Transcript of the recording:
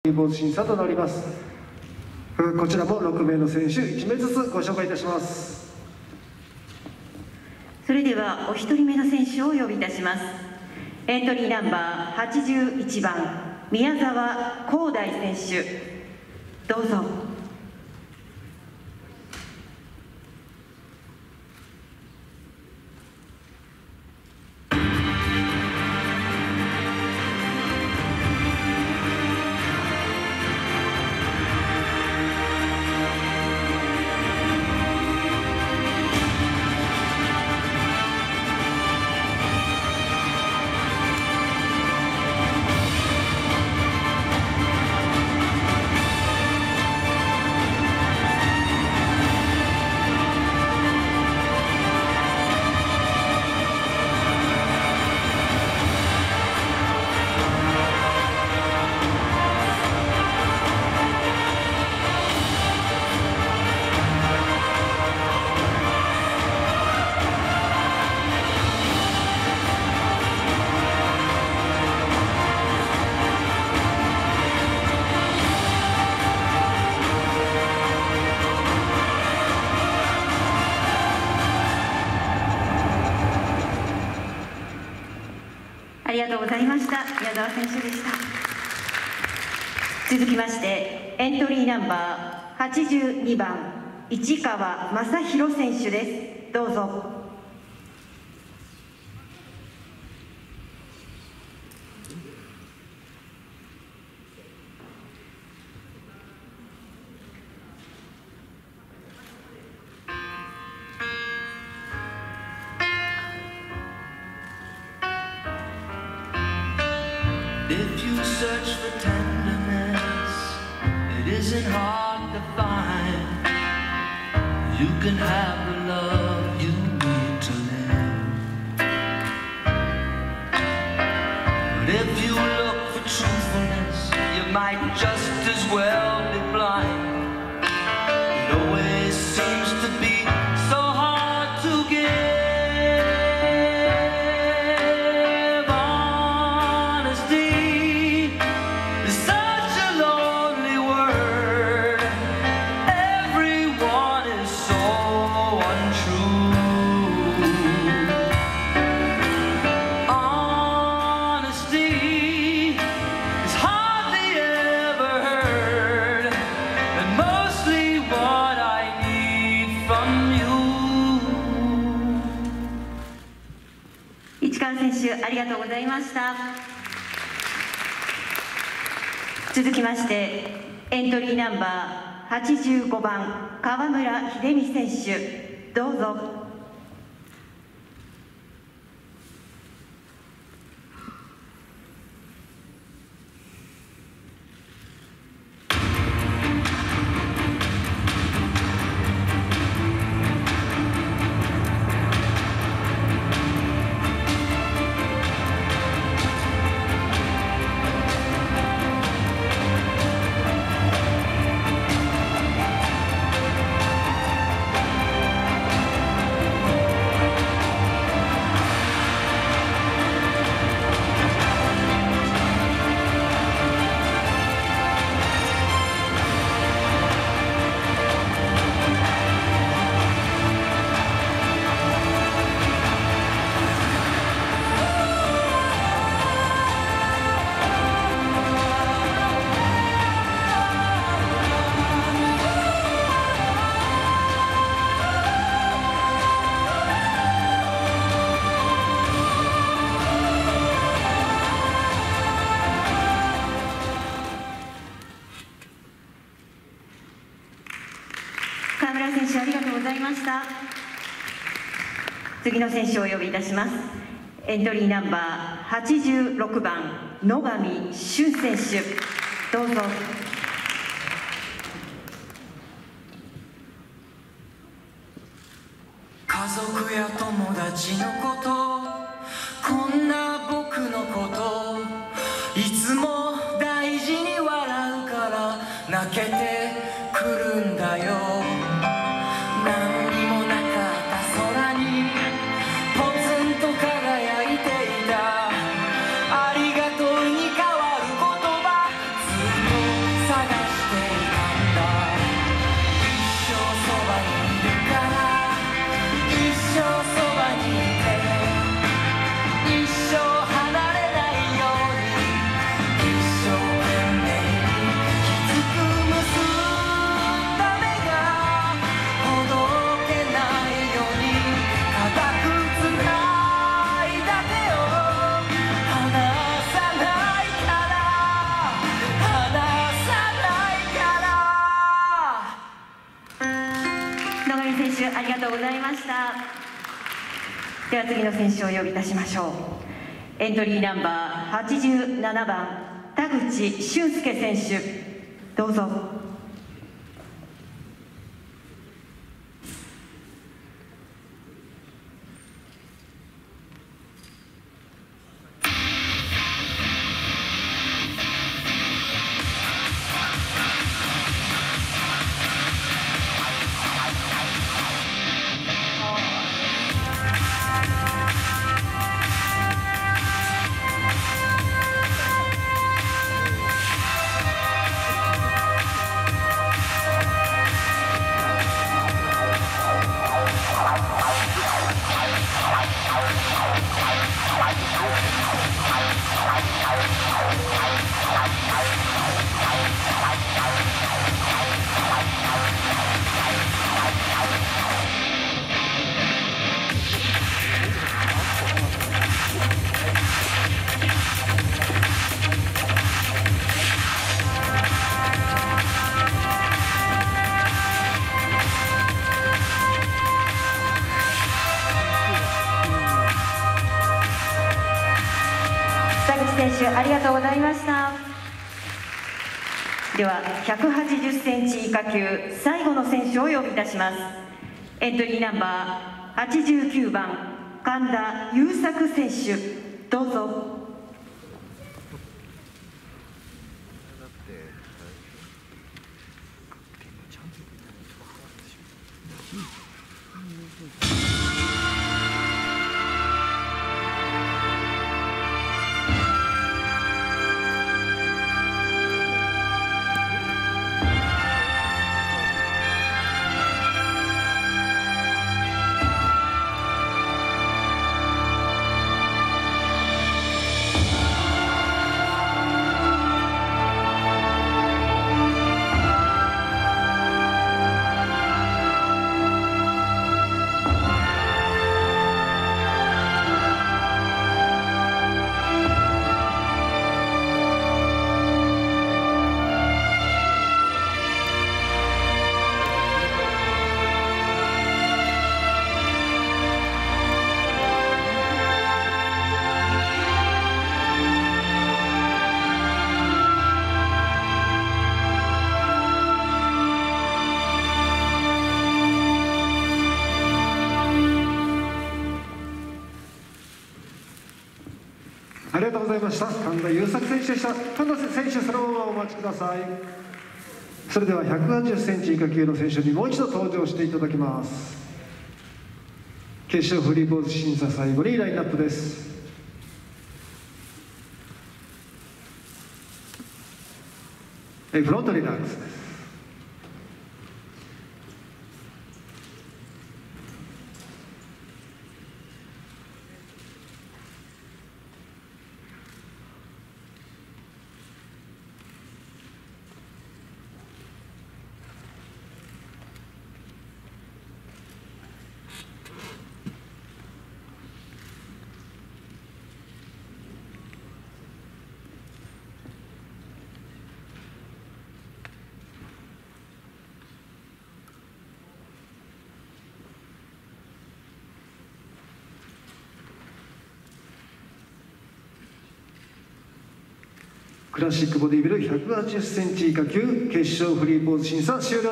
リボード審査となります。こちらも6名の選手1名ずつご紹介いたします。 それではお一人目の選手をお呼びいたします。エントリーナンバー81番宮沢光大選手、どうぞ。ありがとうございました。宮沢選手でした。続きましてエントリーナンバー82番市川正弘選手です。どうぞ。 If you search for tenderness, it isn't hard to find. You can have the love you need to live. But if you look for truthfulness, you might just as well be blind. It always seems to be so hard to give. 市川選手ありがとうございました。続きましてエントリーナンバー85番川村秀美選手、どうぞ。川村選手ありがとうございました。次の選手をお呼びいたします。エントリーナンバー86番野上俊選手、どうぞ。 家族や友達のこと、こんな僕のこと、いつも大事に笑うから泣けてくるんだよ。何にもなかった空にポツンと輝いていた。ありがとうに変わる言葉、ずっとありがとうございました。では次の選手をお呼びいたしましょう。エントリーナンバー87番田口俊介選手、どうぞ。選手ありがとうございました。では180センチ以下級最後の選手をお呼びいたします。エントリーナンバー89番神田優作選手、どうぞ。 ありがとうございました。神田優作選手でした。神田選手、そのままお待ちください。それでは180センチ以下級の選手にもう一度登場していただきます。決勝フリーポーズ審査、最後にラインナップです。フロントリラックスです。クラシックボディビル180センチ以下級決勝フリーポーズ審査終了。